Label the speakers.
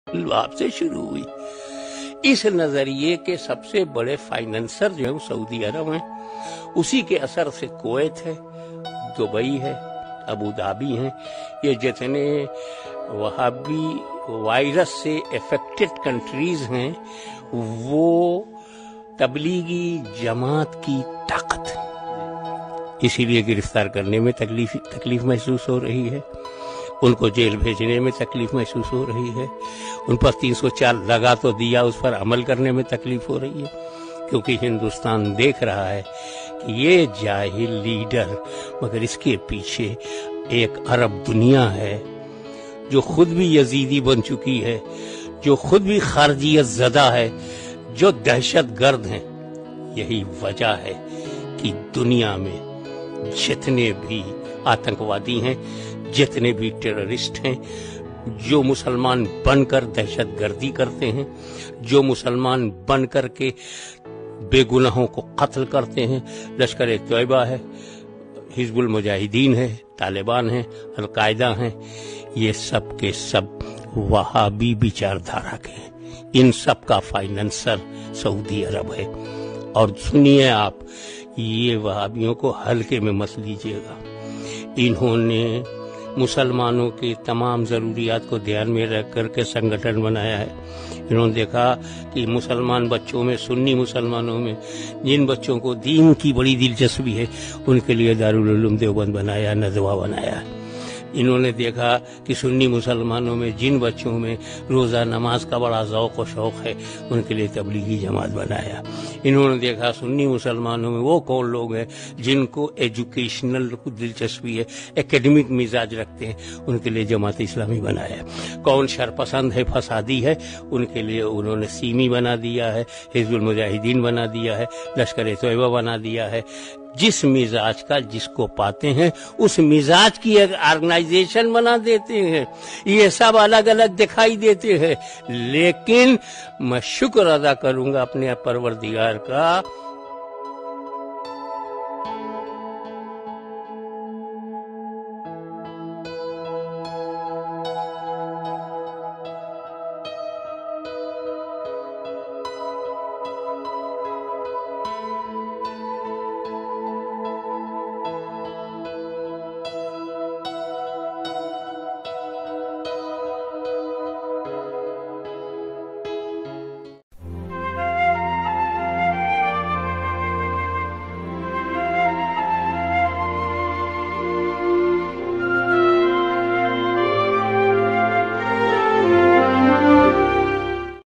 Speaker 1: वहां से शुरू हुई। इस नजरिए के सबसे बड़े फाइनेंसर जो है सऊदी अरब हैं, उसी के असर से कुवैत है, दुबई है, अबू धाबी हैं। ये जितने वहाबी वायरस से अफेक्टेड कंट्रीज हैं, वो तबलीगी जमात की ताकत, इसीलिए गिरफ्तार करने में तकलीफ महसूस हो रही है, उनको जेल भेजने में तकलीफ महसूस हो रही है, उन पर 304 लगा तो दिया, उस पर अमल करने में तकलीफ हो रही है, क्योंकि हिंदुस्तान देख रहा है कि ये जाहिल लीडर, मगर इसके पीछे एक अरब दुनिया है जो खुद भी यजीदी बन चुकी है, जो खुद भी खारजियत ज़दा है, जो दहशत गर्द हैं। यही वजह है कि दुनिया में जितने भी आतंकवादी हैं, जितने भी टेररिस्ट हैं, जो मुसलमान बनकर दहशत गर्दी करते हैं, जो मुसलमान बनकर के बेगुनाहों को कत्ल करते हैं, लश्कर तैयबा है, हिजबुल मुजाहिदीन है, तालिबान है, अलकायदा है, ये सब के सब वहाबी विचारधारा के हैं। इन सब का फाइनेंसर सऊदी अरब है। और सुनिए आप, ये वहाबियों को हल्के में मत लीजिएगा। इन्होंने मुसलमानों के तमाम ज़रूरियात को ध्यान में रख करके संगठन बनाया है। इन्होंने देखा कि मुसलमान बच्चों में, सुन्नी मुसलमानों में जिन बच्चों को दीन की बड़ी दिलचस्पी है, उनके लिए दारुल उलूम देवबंद बनाया, नज़वा बनाया। इन्होंने देखा कि सुन्नी मुसलमानों में जिन बच्चों में रोज़ा नमाज का बड़ा ज़ौक़ और शौक़ है, उनके लिए तबलीगी जमात बनाया। इन्होंने देखा सुन्नी मुसलमानों में वो कौन लोग हैं जिनको एजुकेशनल दिलचस्पी है, एकेडमिक मिजाज रखते हैं, उनके लिए जमात इस्लामी बनाया। कौन शरपसंद है, फसादी है, उनके लिए उन्होंने सीमी बना दिया है, हिजबुल मुजाहिदीन बना दिया है, लश्कर तैयबा बना दिया है। जिस मिजाज का जिसको पाते हैं, उस मिजाज की एक ऑर्गेनाइजेशन बना देते हैं। ये सब अलग अलग दिखाई देते हैं, लेकिन मैं शुक्र अदा करूंगा अपने परवरदिगार का